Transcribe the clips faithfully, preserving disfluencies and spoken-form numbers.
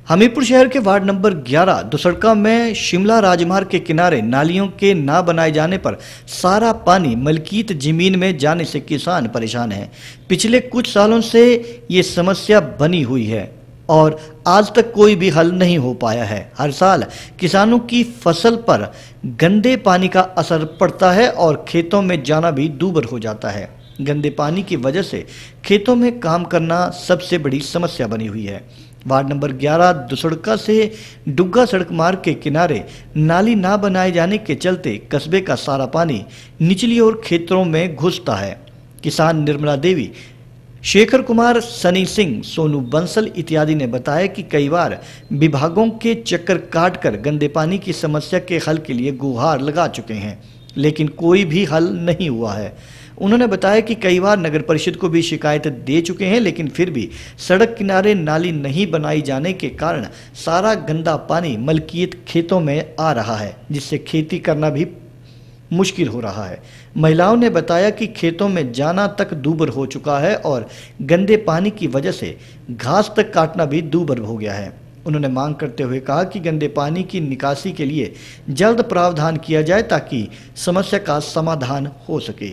हमीरपुर शहर के ward number ग्यारह दुसड़का में शिमला राजमार्ग के किनारे नालियों के ना बनाए जाने पर सारा पानी मलकीत जमीन में जाने से किसान परेशान हैं। पिछले कुछ सालों से ये समस्या बनी हुई है और आज तक कोई भी हल नहीं हो पाया है। हर साल किसानों की फसल पर गंदे पानी का असर पड़ता है और खेतों में जाना भी दूभर हो जाता है। गंदे पानी की वजह से खेतों में काम करना सबसे बड़ी समस्या बनी हुई है। वार्ड नंबर ग्यारह दुसड़का से डुग्गा सड़क मार्ग के किनारे नाली ना बनाए जाने के चलते कस्बे का सारा पानी निचली ओर खेतों में घुसता है। किसान निर्मला देवी, शेखर कुमार, सनी सिंह, सोनू बंसल इत्यादि ने बताया कि कई बार विभागों के चक्कर काटकर गंदे पानी की समस्या के हल के लिए गुहार लगा चुके हैं, लेकिन कोई भी हल नहीं हुआ है। उन्होंने बताया कि कई बार नगर परिषद को भी शिकायत दे चुके हैं, लेकिन फिर भी सड़क किनारे नाली नहीं बनाई जाने के कारण सारा गंदा पानी मलकियत खेतों में आ रहा है, जिससे खेती करना भी मुश्किल हो रहा है। महिलाओं ने बताया कि खेतों में जाना तक दूभर हो चुका है और गंदे पानी की वजह से घास तक काटना भी दूभर हो गया है। उन्होंने मांग करते हुए कहा कि गंदे पानी की निकासी के लिए जल्द प्रावधान किया जाए ताकि समस्या का समाधान हो सके।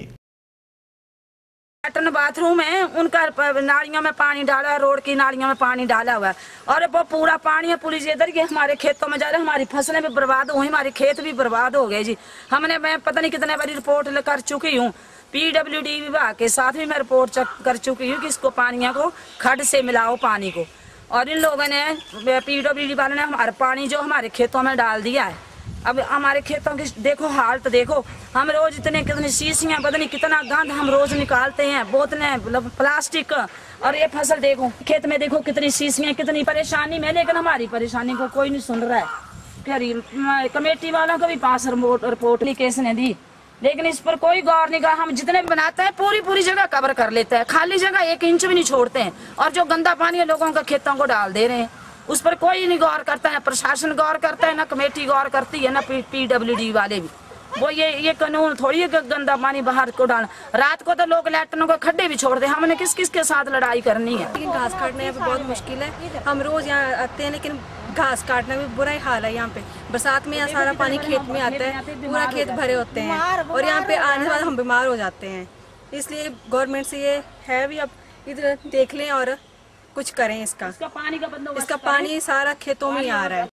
लैट्रिन बाथरूम है, उनका नालियों में पानी डाला है, रोड की नालियों में पानी डाला हुआ है और वो पूरा पानी है पुलिस इधर के हमारे खेतों में जा रहा है। हमारी फसलें भी बर्बाद हुई, हमारे खेत भी बर्बाद हो गए जी। हमने मैं पता नहीं कितने बारी रिपोर्ट कर चुकी हूँ, पीडब्ल्यू डी विभाग के साथ भी मैं रिपोर्ट कर चुकी हूँ कि इसको पानियों को खड्ड से मिलाओ पानी को। और इन लोगों ने पीडब्ल्यू डी वालों ने हमारा पानी जो हमारे खेतों में डाल दिया है। अब हमारे खेतों की देखो हालत देखो, हम रोज इतने कितनी शीशियाँ पता नहीं कितना गंद हम रोज निकालते हैं, बोतलें प्लास्टिक, और ये फसल देखो खेत में देखो कितनी शीशियाँ, कितनी परेशानी में, लेकिन हमारी परेशानी को कोई नहीं सुन रहा है। फिर कमेटी वालों को भी पास रिपोर्ट एप्लीकेशन ने दी, लेकिन इस पर कोई गौर नहीं करा। हम जितने भी बनाते हैं पूरी पूरी जगह कवर कर लेते हैं, खाली जगह एक इंच भी नहीं छोड़ते हैं, और जो गंदा पानी लोगों का खेतों को डाल दे रहे हैं उस पर कोई नहीं गौर करता है। प्रशासन गौर करता है, ना कमेटी गौर करती है, ना पीडब्ल्यूडी वाले भी। वो ये ये कानून थोड़ी है गंदा पानी बाहर को डालना। रात को तो लोग लैट्रिनों को खड्डे भी छोड़ दे, हमने किस किस के साथ लड़ाई करनी है। लेकिन घास काटना यहाँ पे बहुत मुश्किल है। हम रोज यहाँ आते हैं, लेकिन घास काटना भी बुरा ही हाल है। यहाँ पे बरसात में यहाँ सारा पानी खेत में आता है, पूरा खेत भरे होते हैं और यहाँ पे आने के बाद हम बीमार हो जाते हैं। इसलिए गवर्नमेंट से ये है भी, अब इधर देख लें और कुछ करें इसका। इसका पानी का इसका पानी सारा खेतों में आ रहा है।